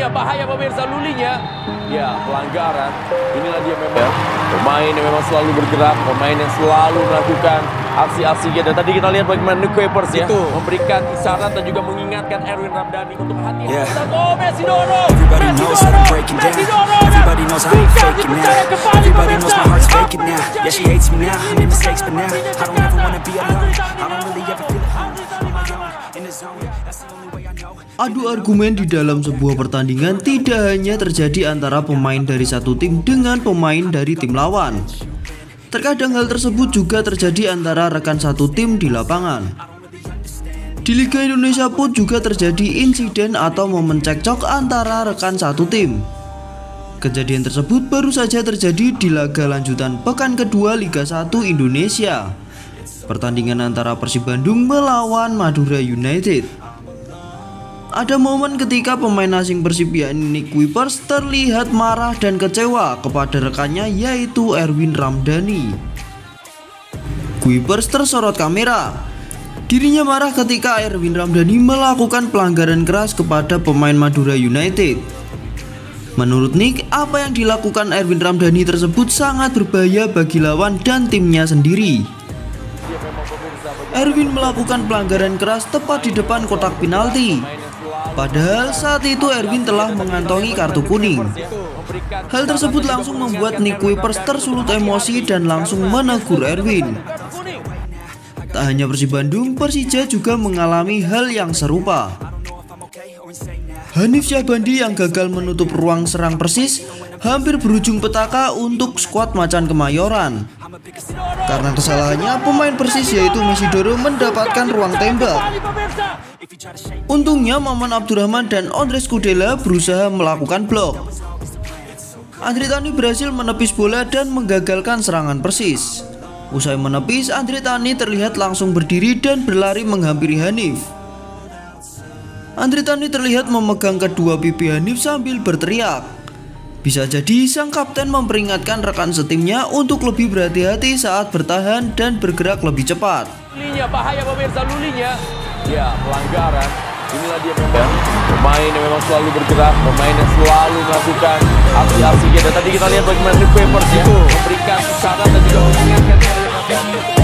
Lulinya, bahaya pemirsa, Lulinya. Ya, pelanggaran. Inilah dia memang pemain yang memang selalu bergerak, pemain yang selalu melakukan aksi-aksinya. Dan tadi kita lihat bagaimana The Kuipers ya memberikan isyarat dan juga mengingatkan Erwin Ramdhani untuk hati-hati. Oh, Messi dorong! Everybody knows that I'm breaking down. Everybody knows I ain't faking now. Everybody knows my heart's faking now. Yeah, she hates me now. I made mistakes, but now I don't ever wanna be alone. I don't really ever feel at home on my own in the zone. That's the only way I know. Adu argumen di dalam sebuah pertandingan tidak hanya terjadi antara pemain dari satu tim dengan pemain dari tim lawan. Terkadang hal tersebut juga terjadi antara rekan satu tim di lapangan. Di Liga Indonesia pun juga terjadi insiden atau momen cekcok antara rekan satu tim. Kejadian tersebut baru saja terjadi di laga lanjutan pekan kedua Liga 1 Indonesia. Pertandingan antara Persib Bandung melawan Madura United. Ada momen ketika pemain asing Persib yakni Nick Kuipers terlihat marah dan kecewa kepada rekannya yaitu Erwin Ramdhani. Kuipers tersorot kamera. Dirinya marah ketika Erwin Ramdhani melakukan pelanggaran keras kepada pemain Madura United. Menurut Nick, apa yang dilakukan Erwin Ramdhani tersebut sangat berbahaya bagi lawan dan timnya sendiri. Erwin melakukan pelanggaran keras tepat di depan kotak penalti. Padahal saat itu Erwin telah mengantongi kartu kuning. Hal tersebut langsung membuat Nick Kuipers tersulut emosi dan langsung menegur Erwin. Tak hanya Persib Bandung, Persija juga mengalami hal yang serupa. Hanif Syahbandi yang gagal menutup ruang serang Persis hampir berujung petaka untuk skuad Macan Kemayoran. Karena kesalahannya, pemain Persis yaitu Messi Dorong mendapatkan ruang tembak. Untungnya Maman Abdurrahman dan Ondrej Kudela berusaha melakukan blok. Andre Tani berhasil menepis bola dan menggagalkan serangan Persis. Usai menepis, Andre Tani terlihat langsung berdiri dan berlari menghampiri Hanif. Andre Tani terlihat memegang kedua pipi Hanif sambil berteriak. Bisa jadi sang kapten memperingatkan rekan setimnya untuk lebih berhati-hati saat bertahan dan bergerak lebih cepat. Lulinya, bahaya pemirsa, Lulinya. Ya, pelanggaran. Inilah dia memang pemain yang memang selalu bergerak, pemain yang selalu melakukan aksi-aksinya. Dan tadi kita lihat bagaimana The Kuipers ya memberikan isyarat dan juga mengingatkan Erwin Ramdhani.